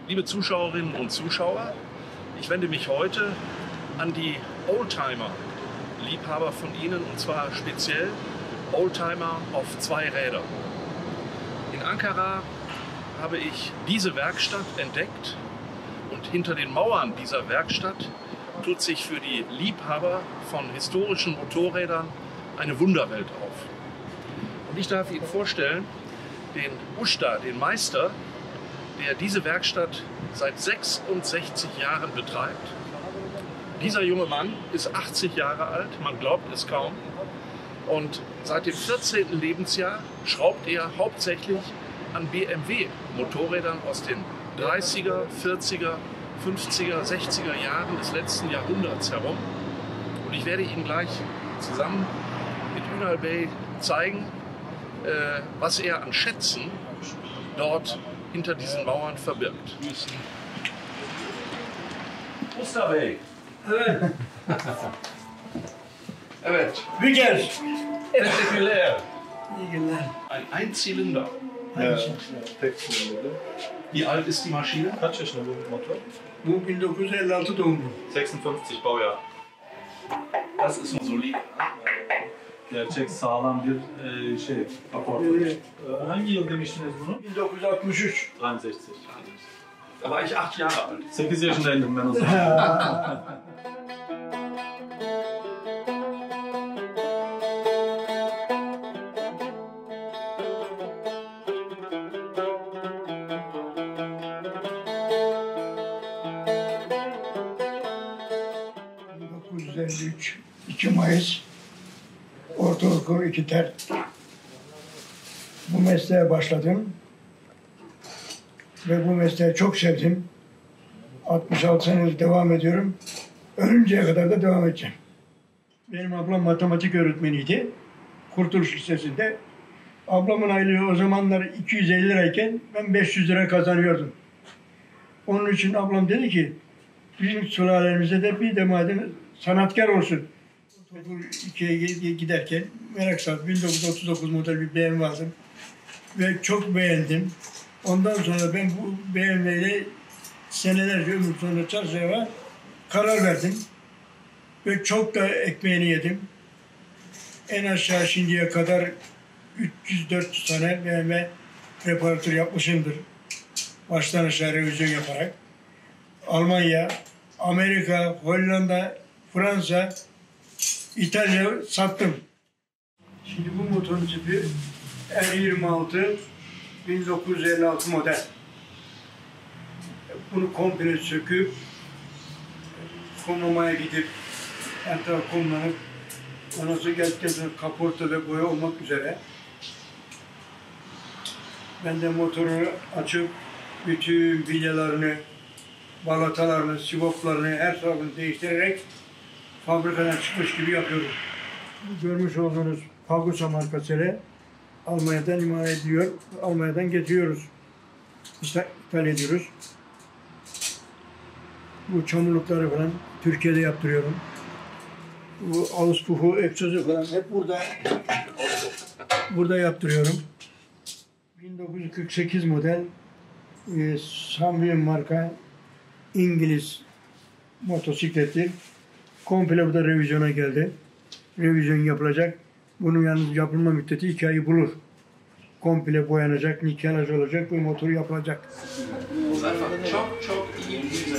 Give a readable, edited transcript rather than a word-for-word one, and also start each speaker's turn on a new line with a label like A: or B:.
A: Liebe Zuschauerinnen und Zuschauer, ich wende mich heute an die Oldtimer-Liebhaber von Ihnen, und zwar speziell Oldtimer auf 2 Rädern. In Ankara habe ich diese Werkstatt entdeckt und hinter den Mauern dieser Werkstatt tut sich für die Liebhaber von historischen Motorrädern eine Wunderwelt auf. Und ich darf Ihnen vorstellen, den Usta, den Meister, der diese Werkstatt seit 66 Jahren betreibt. Dieser junge Mann ist 80 Jahre alt, man glaubt es kaum. Und seit dem 14. Lebensjahr schraubt er hauptsächlich an BMW-Motorrädern aus den 30er, 40er, 50er, 60er Jahren des letzten Jahrhunderts herum. Und ich werde Ihnen gleich zusammen mit Ünal Bey zeigen, was er an Schätzen dort hinter diesen Mauern verbirgt. Usta Bey.
B: Evet.
A: Evet.
B: Güzel.
A: Teşekkürler.
B: İyi günler.
A: Ein Zylinder.
C: Ja, tek sınırlı.
A: Wie alt ist die Maschine?
C: Kaç yaşında bu motor?
B: Bu 1956 doğumlu.
C: 56 baujahr.
A: Das ist ein solide.
C: Gerçek sağlam bir şey, kaport.
B: Evet.
C: Hangi yıl demiştiniz bunu?
B: 1963.
C: 63.
A: Da war ich 8 Jahre alt.
C: 8 yaşındaydım ben o zaman.
B: ...1953, 2 Mayıs, ortaokul 2 ter. Bu mesleğe başladım. Ve bu mesleği çok sevdim. 66 senedir devam ediyorum. Ölünceye kadar da devam edeceğim. Benim ablam matematik öğretmeniydi. Kurtuluş Lisesi'nde. Ablamın aylığı o zamanlar 250 lirayken ben 500 lira kazanıyordum. Onun için ablam dedi ki, bizim sülalemize de bir de madem sanatkar olsun. Okul 2'ye giderken merak sardı. 1939 model bir BMW aldım. Ve çok beğendim. Ondan sonra ben bu BMW'yle senelerce ömür sonunda çalışmaya karar verdim. Ve çok da ekmeğini yedim. En aşağı şimdiye kadar 300-400 tane BMW reparatör yapmışımdır. Baştan aşağı revizyon yaparak. Almanya, Amerika, Hollanda, Fransa, İtalya sattım. Şimdi bu motorun tipi R26 1956 model. Bunu komple söküp kumlamaya gidip her taraf kumlanıp ondan sonra geldikten sonra kaporta ve boya olmak üzere ben de motoru açıp bütün bilyalarını, balatalarını, sivoplarını, her tarafını değiştirerek fabrikadan çıkmış gibi yapıyorum. Görmüş olduğunuz Fagusa markasıyla Almanya'dan imal ediyor, Almanya'dan getiriyoruz. İthal ediyoruz. Bu çamurlukları falan Türkiye'de yaptırıyorum. Bu auspufu, egzozu falan hep burada yaptırıyorum. 1948 model Sunbeam marka İngiliz motosiklettir. Komple burada revizyona geldi. Revizyon yapılacak. Bunun yalnız yapılma müddeti 2 ayı bulur. Komple boyanacak, nikelaj olacak, bu motor yapılacak.
A: Çok çok iyi güzel.